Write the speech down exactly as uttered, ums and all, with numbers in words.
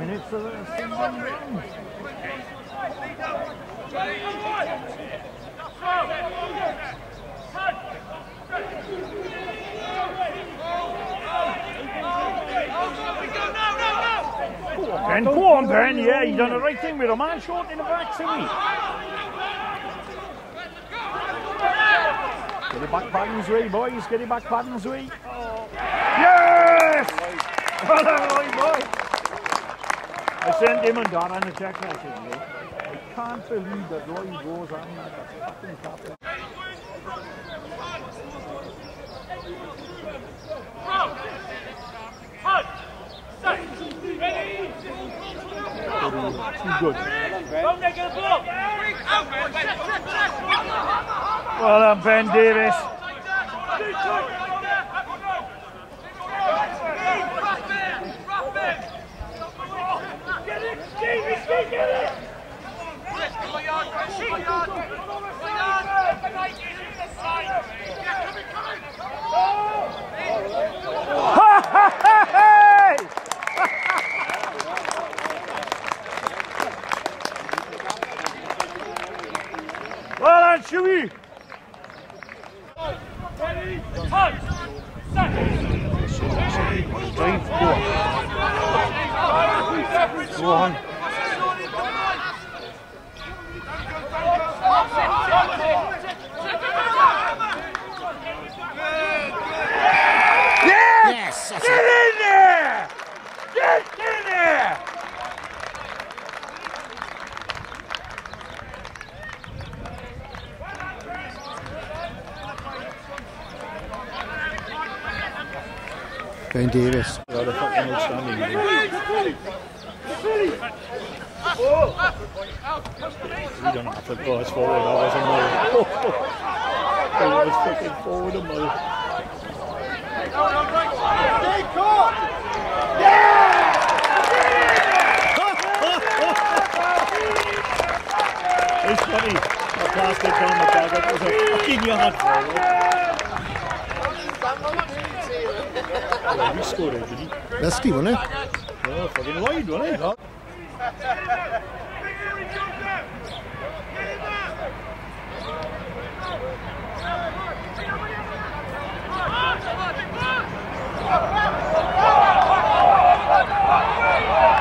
minutes of the season round. Ben, go on Ben, yeah, you done the right thing with a man short in the back, see me. Get it back Padding's way, boys, get it back Padding's way. Oh. Yes! Well done, Roy, boy. I sent him and Darren a text message, mate. I can't believe that Roy goes on like a fucking captain. Too good. Well done, Ben Davis. Get it, Stevie, Stevie, get it! Well done, Chewy! Go on. Yes! Get in there! Get in there! Ben Davis. What a fucking outstanding game. We don't have to go as forward, that was a mile. That was fucking forward a mile. It's funny, I passed it down the bag, that was a fucking yard forward. Well, he scored it, did he? Risky, wasn't it? Oh, fucking wide, wasn't it? Oh,